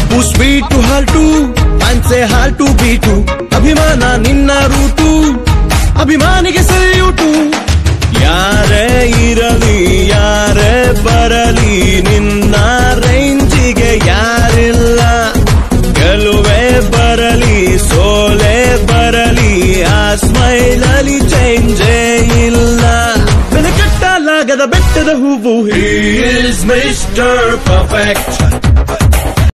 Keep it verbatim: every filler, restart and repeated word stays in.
ಉಪ್ಪು sweet halt ಫ್ಯಾನ್ಸೆ halt beat ಅಭಿಮಾನ ನಿನ್ನ ರೂಟು ಅಭಿಮಾನಿಗೆ ಸಲ್ಯೂಟು ಯಾರೇ ಇರಲಿ ಯಾರೇ ಬರಲಿ ನಿನ್ನ ರೇಂಜಿಗೆ ಯಾರಿಲ್ಲ ಗೆಲುವೆ ಬರಲಿ ಸೋಲೆ ಬರಲಿ ಆ ಸ್ಮೈಲಲ್ಲಿ ಚೇಂಜೇ ಇಲ್ಲ ಬೆಲೆ ಕಟ್ಟಲಾಗದ ಬೆಟ್ಟದ ಹೂವು He is ಮಿಸ್ಟರ್ Perfect